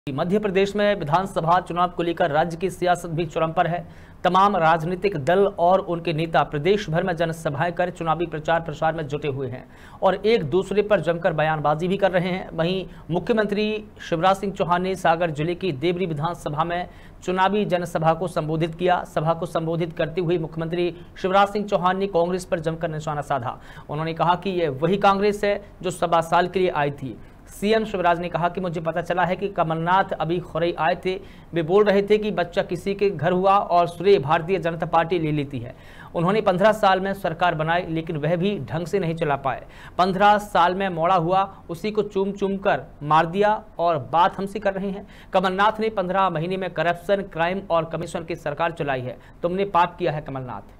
मध्य प्रदेश में विधानसभा चुनाव को लेकर राज्य की सियासत भी चरम पर है। तमाम राजनीतिक दल और उनके नेता प्रदेश भर में जनसभाएं कर चुनावी प्रचार प्रसार में जुटे हुए हैं और एक दूसरे पर जमकर बयानबाजी भी कर रहे हैं। वहीं मुख्यमंत्री शिवराज सिंह चौहान ने सागर जिले की देवरी विधानसभा में चुनावी जनसभा को संबोधित किया। सभा को संबोधित करते हुए मुख्यमंत्री शिवराज सिंह चौहान ने कांग्रेस पर जमकर निशाना साधा। उन्होंने कहा कि यह वही कांग्रेस है जो 7 साल के लिए आई थी। सीएम शिवराज ने कहा कि मुझे पता चला है कि कमलनाथ अभी खुरई आए थे, वे बोल रहे थे कि बच्चा किसी के घर हुआ और श्रेय भारतीय जनता पार्टी ले लेती है। उन्होंने 15 साल में सरकार बनाई लेकिन वह भी ढंग से नहीं चला पाए। 15 साल में मोड़ा हुआ उसी को चूम चूम कर मार दिया और बात हमसे कर रहे हैं। कमलनाथ ने 15 महीने में करप्शन, क्राइम और कमीशन की सरकार चलाई है। तुमने पाप किया है कमलनाथ।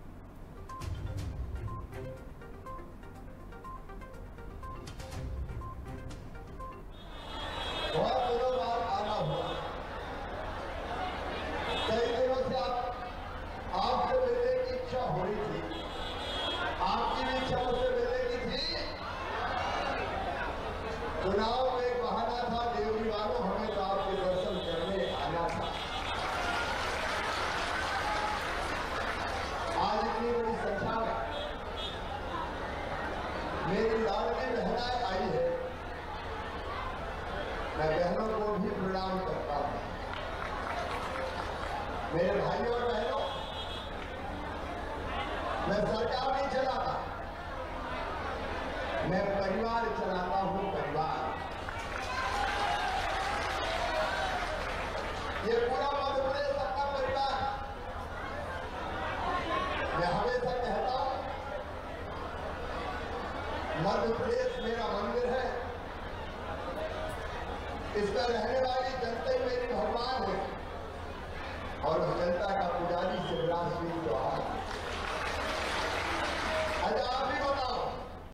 बहुत दिनों बाद आना हुआ। कई दिनों से आपसे मिलने की इच्छा हो रही थी, आपकी भी इच्छा मुझसे मिलने की थी। चुनाव में एक बहाना था, देवरी वालों हमें तो आपके दर्शन करने आना था। आज इतनी बड़ी संख्या में मेरी लाडली बहनाएं आई है, मैं बहनों को भी प्रणाम करता हूं। मेरे भाइयों और बहनों, मैं सरकार नहीं चलाता, मैं परिवार चलाता हूं। परिवार, ये पूरा मध्य प्रदेश सबका परिवार। मैं हमेशा कहता हूं, मध्य प्रदेश मेरा मंदिर है, इसमें रहने वाली जनता ही मेरी भगवान है और उस जनता का पूजा